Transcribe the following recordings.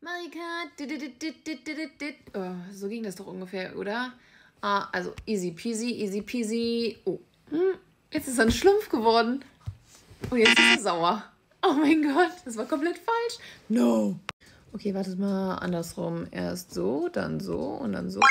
Marika. Oh, so ging das doch ungefähr, oder? Also easy peasy, easy peasy. Oh, jetzt ist er ein Schlumpf geworden. Und jetzt ist er sauer. Oh mein Gott, das war komplett falsch. No. Okay, wartet mal, andersrum. Erst so, dann so und dann so.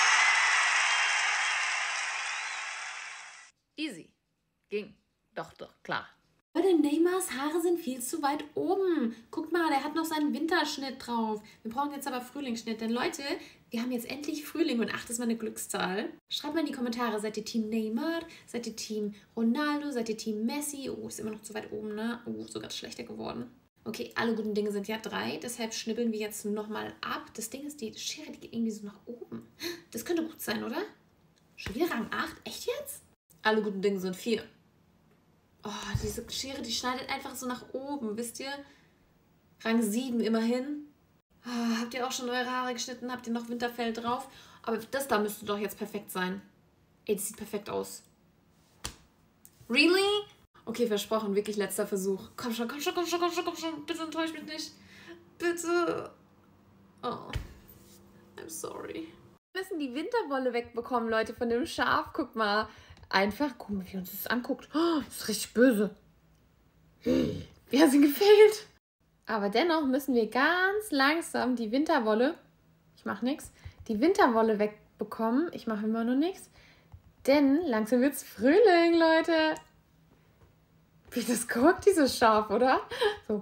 Easy. Ging. Doch, klar. Leute, Neymars Haare sind viel zu weit oben. Guckt mal, der hat noch seinen Winterschnitt drauf. Wir brauchen jetzt aber Frühlingsschnitt. Denn Leute, wir haben jetzt endlich Frühling und 8 ist mal eine Glückszahl. Schreibt mal in die Kommentare, seid ihr Team Neymar? Seid ihr Team Ronaldo? Seid ihr Team Messi? Oh, ist immer noch zu weit oben, ne? Oh, sogar schlechter geworden. Okay, alle guten Dinge sind ja 3, deshalb schnibbeln wir jetzt nochmal ab. Das Ding ist, die Schere, die geht irgendwie so nach oben. Das könnte gut sein, oder? Schon wieder Rang 8? Echt jetzt? Alle guten Dinge sind 4. Oh, diese Schere, die schneidet einfach so nach oben, wisst ihr? Rang 7 immerhin. Oh, habt ihr auch schon eure Haare geschnitten? Habt ihr noch Winterfell drauf? Aber das da müsste doch jetzt perfekt sein. Ey, das sieht perfekt aus. Really? Okay, versprochen, wirklich letzter Versuch. Komm schon. Bitte enttäusch mich nicht. Bitte. Oh, I'm sorry. Wir müssen die Winterwolle wegbekommen, Leute, von dem Schaf. Guck mal. Einfach, guck mal, wie uns das anguckt. Oh, das ist richtig böse. Wir haben sie gefehlt. Aber dennoch müssen wir ganz langsam die Winterwolle, ich mache nichts, die Winterwolle wegbekommen. Ich mache immer noch nichts. Denn langsam wird es Frühling, Leute. Wie das guckt, dieses Schaf, oder? So.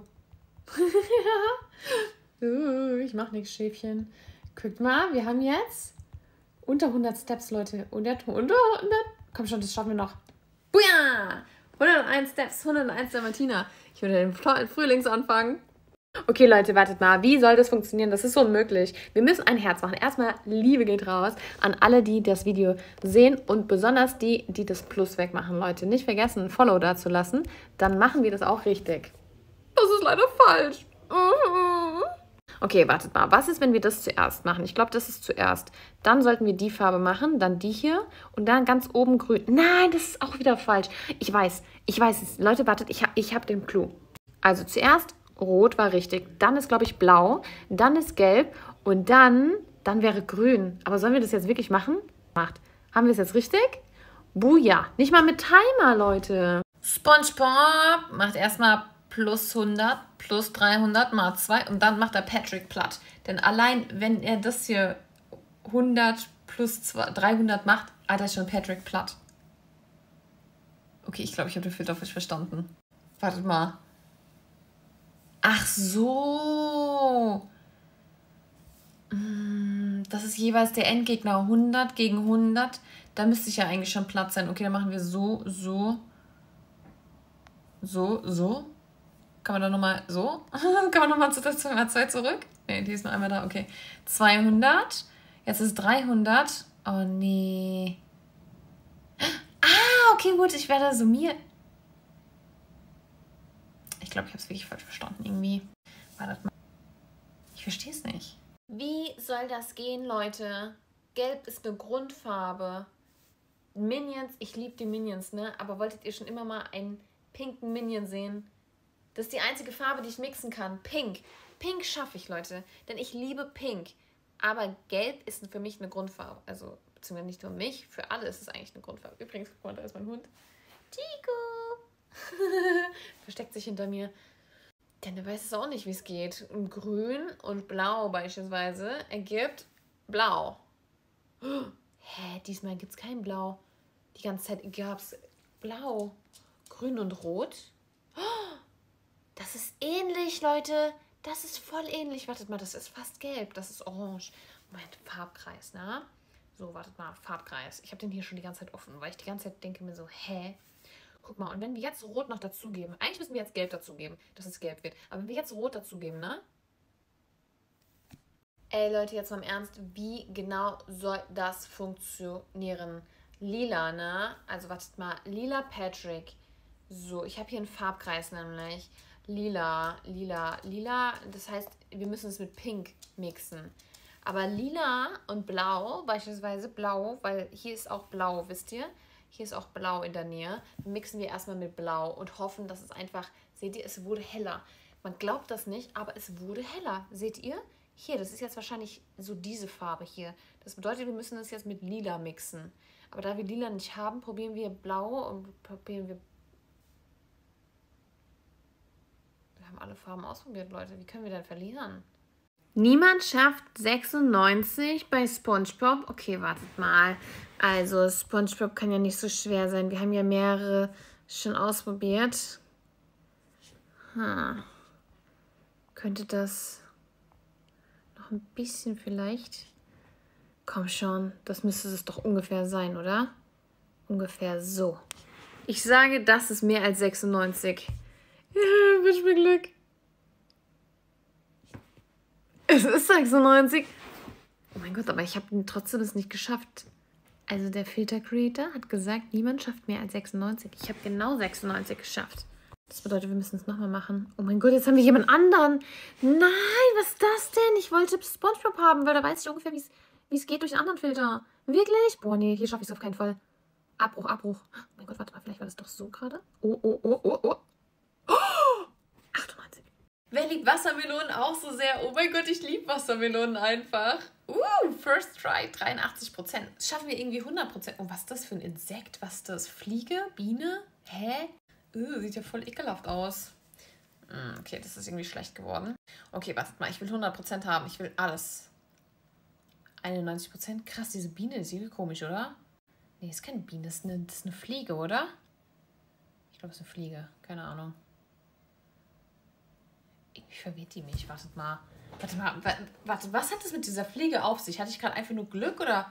Ich mache nichts, Schäfchen. Guckt mal, wir haben jetzt unter 100 Steps, Leute. Unter 100. Komm schon, das schaffen wir noch. Buja! 101 Steps, 101 der Martina. Ich würde den tollen Frühlingsanfang. Okay, Leute, wartet mal. Wie soll das funktionieren? Das ist so unmöglich. Wir müssen ein Herz machen. Erstmal, Liebe geht raus an alle, die das Video sehen und besonders die, die das Plus wegmachen, Leute. Nicht vergessen, ein Follow da zu lassen. Dann machen wir das auch richtig. Das ist leider falsch. Okay, wartet mal. Was ist, wenn wir das zuerst machen? Ich glaube, das ist zuerst. Dann sollten wir die Farbe machen, dann die hier und dann ganz oben grün. Nein, das ist auch wieder falsch. Ich weiß es. Leute, wartet, ich hab den Clou. Also zuerst rot war richtig. Dann ist, glaube ich, blau. Dann ist gelb und dann wäre grün. Aber sollen wir das jetzt wirklich machen? Haben wir es jetzt richtig? Buja. Nicht mal mit Timer, Leute. SpongeBob macht erstmal plus 100, plus 300 mal 2 und dann macht er Patrick platt. Denn allein, wenn er das hier 100 plus 300 macht, hat er schon Patrick platt. Okay, ich glaube, ich habe den Filter falsch verstanden. Wartet mal. Ach so. Das ist jeweils der Endgegner. 100 gegen 100. Da müsste ich ja eigentlich schon platt sein. Okay, dann machen wir so. Kann man da nochmal so? Kann man nochmal zu der 2 zurück? Ne, die ist nur einmal da. Okay. 200. Jetzt ist 300. Oh, nee. Okay, gut. Ich werde summieren. Ich glaube, ich habe es wirklich falsch verstanden irgendwie. Wartet mal. Ich verstehe es nicht. Wie soll das gehen, Leute? Gelb ist eine Grundfarbe. Minions, ich liebe die Minions, ne? Aber wolltet ihr schon immer mal einen pinken Minion sehen? Das ist die einzige Farbe, die ich mixen kann. Pink. Pink schaffe ich, Leute. Denn ich liebe Pink. Aber Gelb ist für mich eine Grundfarbe. Also, beziehungsweise nicht nur mich, für alle ist es eigentlich eine Grundfarbe. Übrigens, guck mal, da ist mein Hund. Chico. Versteckt sich hinter mir. Denn der weiß es auch nicht, wie es geht. Und grün und blau beispielsweise ergibt blau. Hä, diesmal gibt es kein Blau. Die ganze Zeit gab es blau. Grün und rot. Das ist ähnlich, Leute. Das ist voll ähnlich. Wartet mal, das ist fast gelb. Das ist orange. Moment, Farbkreis, ne? So, wartet mal, Farbkreis. Ich habe den hier schon die ganze Zeit offen, weil ich die ganze Zeit denke mir so, hä? Guck mal, und wenn wir jetzt Rot noch dazugeben, eigentlich müssen wir jetzt Gelb dazugeben, dass es gelb wird. Aber wenn wir jetzt Rot dazugeben, ne? Ey, Leute, jetzt mal im Ernst, wie genau soll das funktionieren? Lila, ne? Also, wartet mal, lila Patrick. So, ich habe hier einen Farbkreis nämlich. Lila. Das heißt, wir müssen es mit Pink mixen. Aber lila und blau, beispielsweise blau, weil hier ist auch blau, wisst ihr? Hier ist auch blau in der Nähe. Mixen wir erstmal mit blau und hoffen, dass es einfach, seht ihr, es wurde heller. Man glaubt das nicht, aber es wurde heller. Seht ihr? Hier, das ist jetzt wahrscheinlich so diese Farbe hier. Das bedeutet, wir müssen das jetzt mit lila mixen. Aber da wir lila nicht haben, probieren wir blau und probieren wir... Wir haben alle Farben ausprobiert, Leute. Wie können wir denn verlieren? Niemand schafft 96 bei SpongeBob. Okay, wartet mal. Also, SpongeBob kann ja nicht so schwer sein. Wir haben ja mehrere schon ausprobiert. Könnte das noch ein bisschen vielleicht... Komm schon, das müsste es doch ungefähr sein, oder? Ungefähr so. Ich sage, das ist mehr als 96. Ja, wünsch mir Glück. Es ist 96. Oh mein Gott, aber ich habe trotzdem es nicht geschafft. Also der Filter Creator hat gesagt, niemand schafft mehr als 96. Ich habe genau 96 geschafft. Das bedeutet, wir müssen es nochmal machen. Oh mein Gott, jetzt haben wir jemand anderen. Nein, was ist das denn? Ich wollte SpongeBob haben, weil da weiß ich ungefähr, wie es geht durch einen anderen Filter. Wirklich? Boah, nee, hier schaffe ich es auf keinen Fall. Abbruch, Abbruch. Oh mein Gott, warte mal, vielleicht war das doch so gerade. Oh. 98. Wer liebt Wassermelonen auch so sehr? Oh mein Gott, ich liebe Wassermelonen einfach. First try, 83%. Schaffen wir irgendwie 100%. Oh, was ist das für ein Insekt? Was ist das? Fliege? Biene? Hä? Sieht ja voll ekelhaft aus. Okay, das ist irgendwie schlecht geworden. Okay, wartet mal, ich will 100% haben. Ich will alles. 91%? Krass, diese Biene ist irgendwie komisch, oder? Nee, ist keine Biene, das ist eine Fliege, oder? Ich glaube, es ist eine Fliege. Keine Ahnung. Irgendwie verwirrt die mich. Wartet mal. Warte, was hat das mit dieser Fliege auf sich? Hatte ich gerade einfach nur Glück, oder?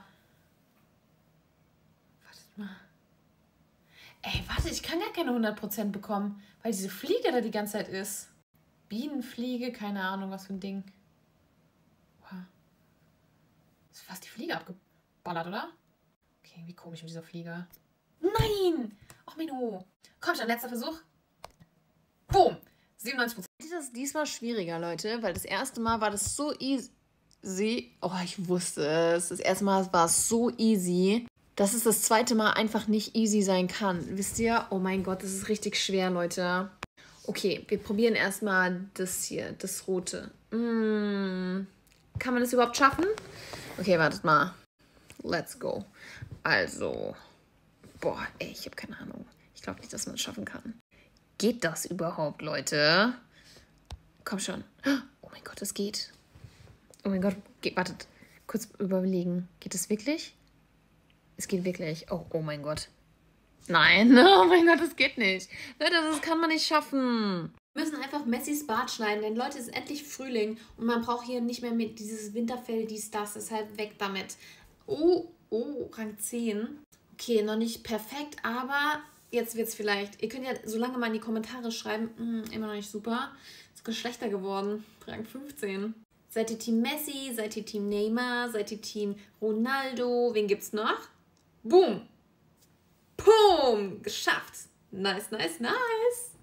Wartet mal. Ey, warte, ich kann gar keine 100% bekommen, weil diese Fliege da die ganze Zeit ist. Bienenfliege, keine Ahnung, was für ein Ding. Wow. Ist fast die Fliege abgeballert, oder? Okay, wie komisch mit dieser Fliege. Nein! Ach, Menno. Komm schon, letzter Versuch. Boom! 97%. Das ist diesmal schwieriger, Leute, weil das erste Mal war das so easy. Oh, ich wusste es. Das erste Mal war es so easy, dass es das zweite Mal einfach nicht easy sein kann. Wisst ihr? Oh mein Gott, das ist richtig schwer, Leute. Okay, wir probieren erstmal das hier, das rote. Kann man das überhaupt schaffen? Okay, wartet mal. Let's go. Also, boah, ey, ich habe keine Ahnung. Ich glaube nicht, dass man es schaffen kann. Geht das überhaupt, Leute? Komm schon. Oh mein Gott, es geht. Oh mein Gott, wartet. Kurz überlegen. Geht es wirklich? Es geht wirklich. Oh mein Gott. Nein, oh mein Gott, das geht nicht. Leute, das kann man nicht schaffen. Wir müssen einfach Messis Bart schneiden, denn Leute, es ist endlich Frühling und man braucht hier nicht mehr mit dieses Winterfell, das, deshalb weg damit. Oh, Rang 10. Okay, noch nicht perfekt, aber jetzt wird es vielleicht. Ihr könnt ja so lange mal in die Kommentare schreiben, immer noch nicht super. Ist sogar schlechter geworden. Rang 15. Seid ihr Team Messi? Seid ihr Team Neymar? Seid ihr Team Ronaldo? Wen gibt's noch? Boom! Boom! Geschafft! Nice, nice, nice!